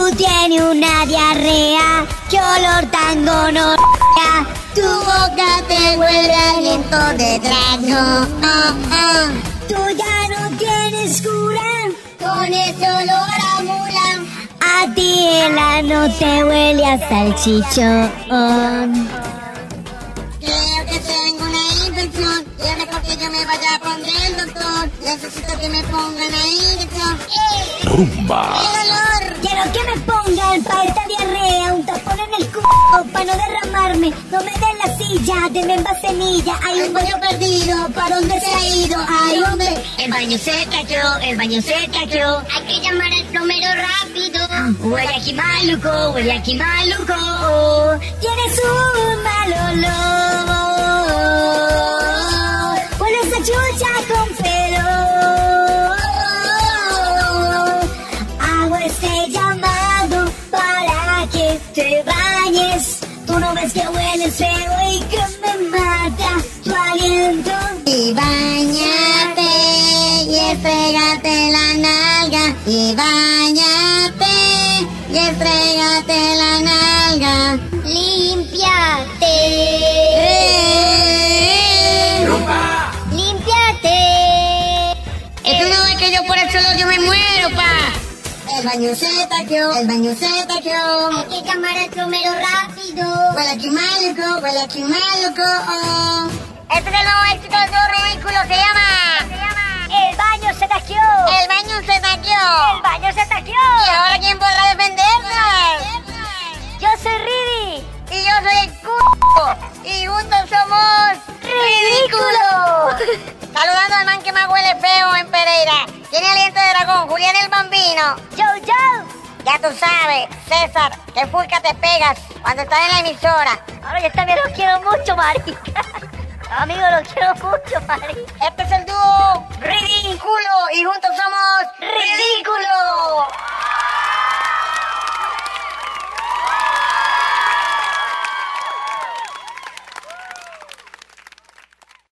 tienes una diarrea, qué olor tan gonorrea. Tu boca te huele a aliento de dragón. Tú ya no tienes cura con ese olor a mula. A ti el ano te huele a salchichón. Creo que tengo una infección y es mejor que yo me vaya a poner el doctor. Necesito que me pongan la inyección. Rumba. ¡Qué dolor! Quiero que me pongan para esta diarrea un tapón en el culo para no derramarme. No me den la silla, denme vaselilla. Hay un pollo perdido, ¿para dónde se ha ido? Ay, hombre, el baño se cayó, el baño se cayó. Hay que llamar al plomero rápido. Huele aquí maluco, huele aquí maluco. Tienes un mal olor. Huele esa chucha con fedor. Hago este llamado para que te bañes. Tú no ves que hueles feo y que me mata tu aliento. Y bañate y estrégate la nalga. Y bañate y estrégate la nalga. Límpiate. Rumba. Límpiate. Esto no es que yo por el solo yo me muero, pa. El baño se taqueó, el baño se taqueó. Hay que llamar al plomero rápido. Huele aquí maluco, huele aquí maluco. Este es el nuevo éxito del dúo Ridículo, se llama El baño se taqueó. El baño se taqueó. El baño se taqueó. ¿Y ahora quién podrá defendernos? Yo soy Ridi. Y yo soy el culo. Y juntos somos ¡Ridículo! Saludando al man que más huele feo en Pereira. Tiene aliento de dragón, Julián el Bambino. Yo. Ya tú sabes, César, que furca te pegas cuando estás en la emisora. Ahora yo también los quiero mucho, marica. Amigo, los quiero mucho, marica. Este es el dúo Ridículo y juntos somos ¡Ridículo!